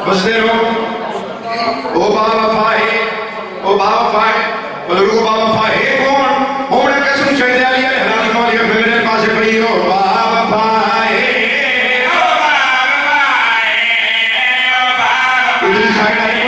बसते रहो। ओ बाबा है, ओ बाबा है, बलू बाबा है कौन? होने कसम चाहिए आलिया हरानी वाली फिर पास पड़ी हो बाबा है, ओ बाबा है, ओ बाबा।